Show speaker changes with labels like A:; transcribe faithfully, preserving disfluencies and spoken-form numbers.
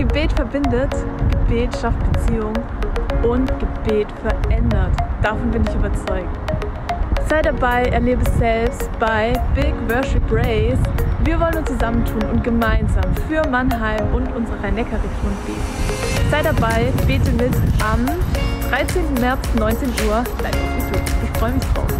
A: Gebet verbindet, Gebet schafft Beziehung und Gebet verändert. Davon bin ich überzeugt. Sei dabei, erlebe es selbst bei Big Worship Race. Wir wollen uns zusammentun und gemeinsam für Mannheim und unsere Rhein-Neckar-Region beten. Sei dabei, bete mit am dreizehnten März neunzehn Uhr live auf YouTube. Ich freue mich drauf.